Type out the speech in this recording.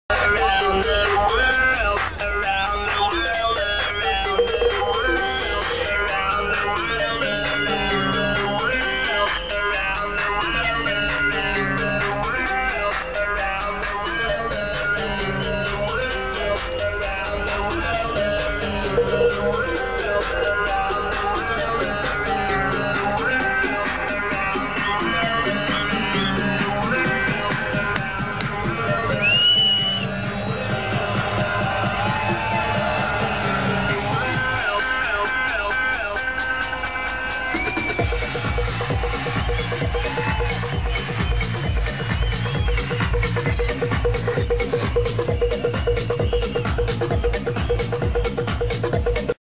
around the world, around the world, around the world, around the world, around the world, around the world, around the world, around the world, around the world, around the world, around the world.